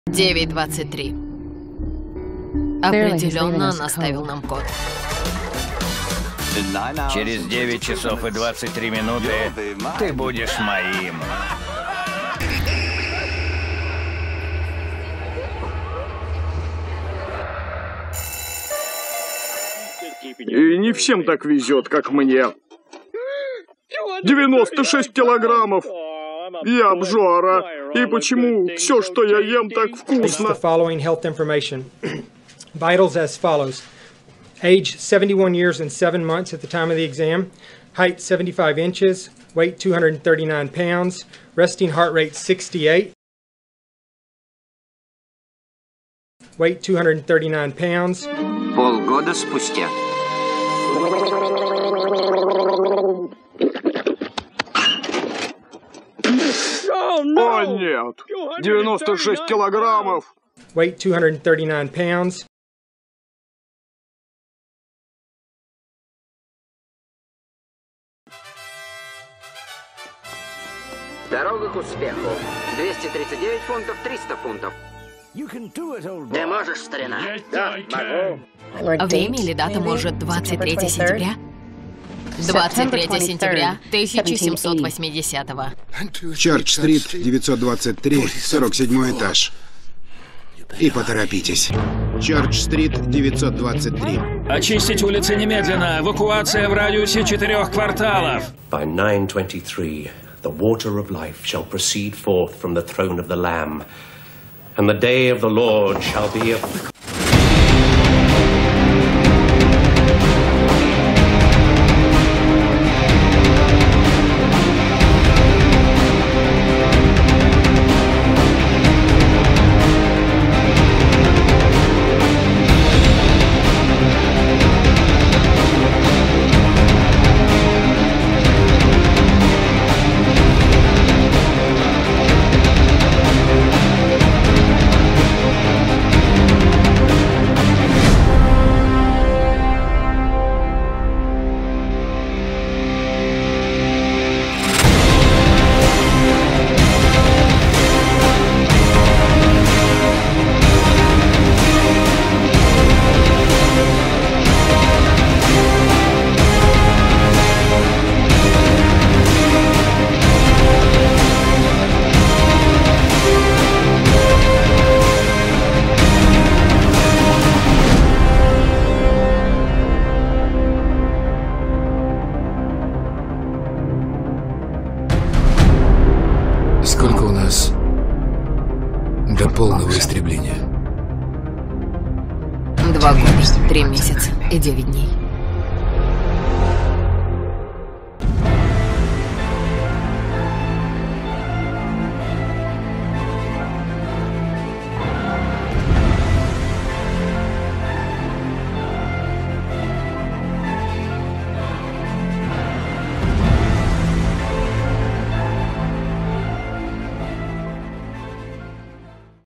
9:23. Определенно он оставил нам код. Через 9 часов и 23 минуты ты будешь моим. И не всем так везет, как мне. 96 килограммов. Я обжора. И почему все, что я ем, так вкусно? Vitals as follows. Age 71 years and 7 months at the time of the exam. Height 75 inches. Weight 239 pounds. Resting heart rate 68. Weight 239 pounds. Полгода спустя. О, нет. 96 килограммов. Weight 239 pounds. Дорога к успеху. 239 фунтов, 300 фунтов. Ты можешь, старина? Да, могу. Время или дата может 23 сентября? 23 сентября 1780-го. Чарч-стрит, 923, 47 этаж. И поторопитесь. Чарч-стрит, 923. Очистить улицы немедленно. Эвакуация в радиусе 4 кварталов. By 9:23, the water of life shall proceed forth from the throne of the Lamb, and the day of the Lord shall be of... Сколько у нас до полного истребления? 2 года, 3 месяца и 9 дней.